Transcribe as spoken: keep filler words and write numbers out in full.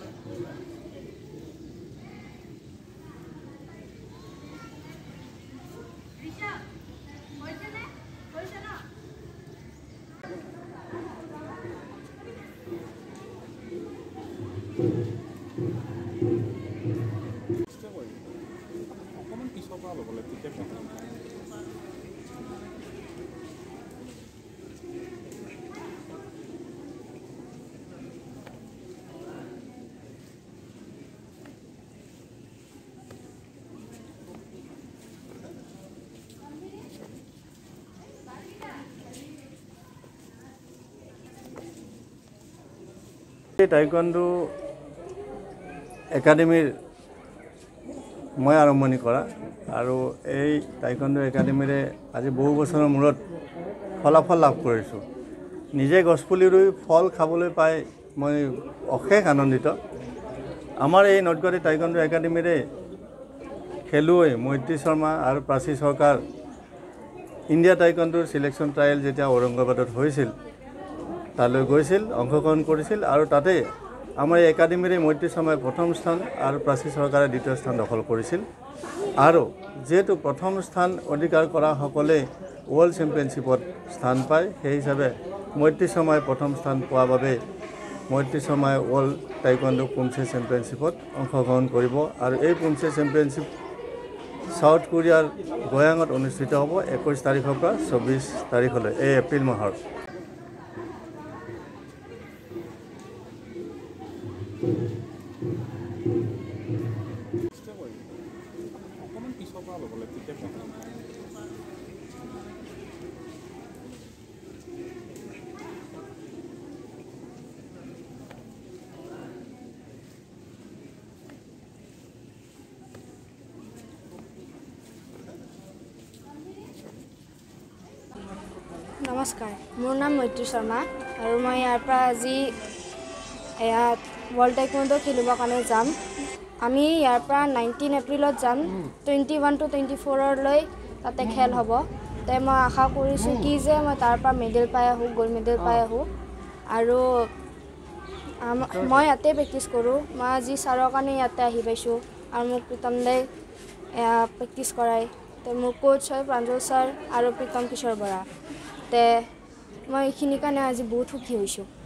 অকণমান পিছৰ পৰা ল'ব লাগে তেতিয়া টাইকোৱাণ্ডো একাডেমিৰ মই আৰম্ভণি কৰা আৰু এই টাইকোৱাণ্ডো একাডেমিৰে আজি বহু বছৰৰ মূৰত ফলাফল লাভ কৰিছোঁ। নিজে গছপুলি ৰুই ফল খাবলৈ পাই মই অশেষ আনন্দিত। আমাৰ এই নৰ্থ গুৱাহাটী টাইকোৱাণ্ডো একাডেমিৰে খেলুৱৈ মৈত্ৰী শৰ্মা আৰু প্ৰাচী চৰকাৰ ইণ্ডিয়া টাইকোৱাণ্ডোৰ চিলেকশ্যন ট্ৰায়েল যেতিয়া ঔৰংগাবাদত হৈছিল তালৈ গৈছিল, অংশগ্ৰহণ কৰিছিল আৰু তাতে আমাৰ এই একাডেমিৰে মৈত্ৰী শৰ্মাই প্ৰথম স্থান আৰু প্ৰাচী চৰকাৰে দ্বিতীয় স্থান দখল কৰিছিল। আৰু যিহেতু প্ৰথম স্থান অধিকাৰ কৰাসকলে ৱৰ্ল্ড চেম্পিয়নশ্বিপত স্থান পায়, সেই হিচাপে মৈত্ৰী শৰ্মাই প্ৰথম স্থান পোৱাৰ বাবে মৈত্ৰী শৰ্মাই ৱৰ্ল্ড টাইকোৱাণ্ডো পুঞ্চে চেম্পিয়নশ্বিপত অংশগ্ৰহণ কৰিব আৰু এই পুঞ্চে চেম্পিয়নশ্বিপ সাউথ কোৰিয়াৰ গয়াঙত অনুষ্ঠিত হ'ব একৈছ তাৰিখৰ পৰা চৌব্বিছ তাৰিখলৈ এই এপ্ৰিল মাহৰ। অকণমান পিছৰ পৰা ল'ব লাগে তেতিয়া নমস্কাৰ, মোৰ নাম মৈত্ৰী শৰ্মা আৰু মই ইয়াৰ পৰা আজি ইয়াত ৱৰ্ল্ড টাইকোৱাণ্ডো খেলিবৰ কাৰণে যাম। আমি ইয়াৰ পৰা নাইনটিন এপ্ৰিলত যাম, টুৱেণ্টি ওৱান টু টুৱেণ্টি ফ'ৰলৈ তাতে খেল হ'ব। তে মই আশা কৰিছোঁ কি যে মই তাৰ পৰা মেডেল পাই আহোঁ, গ'ল্ড মেডেল পাই আহোঁ। আৰু মই ইয়াতে প্ৰেক্টিছ কৰোঁ। মই আজি ছাৰৰ কাৰণে ইয়াতে আহি পাইছোঁ আৰু মোক প্ৰীতম দাই প্ৰেক্টিছ কৰায়। তে মোৰ কোচ হয় প্ৰাঞ্জল ছাৰ আৰু প্ৰীতম কিশোৰ বৰা। তে মই এইখিনিৰ কাৰণে আজি বহুত সুখী হৈছোঁ।